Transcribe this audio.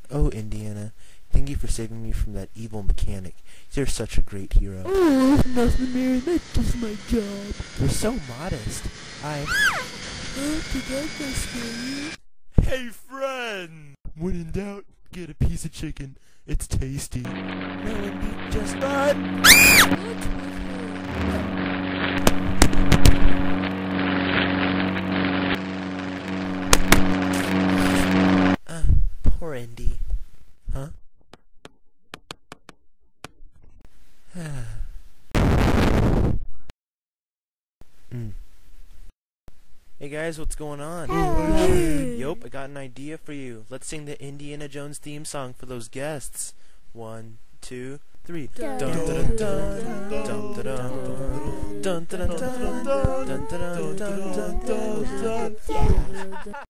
Oh, Indiana, thank you for saving me from that evil mechanic. You're such a great hero. Oh, it's nothing, Mary. That's just my job. You're so modest. Did that guy scare you? Hey, friend! When in doubt, get a piece of chicken. It's tasty. No, Indy, just run! Poor Indy. Huh? Hey guys, what's going on? Hey. Yup, I got an idea for you. Let's sing the Indiana Jones theme song for those guests. 1, 2, 3. Dun dun dun dun dun dun dun dun dun dun dun dun dun dun dun dun dun.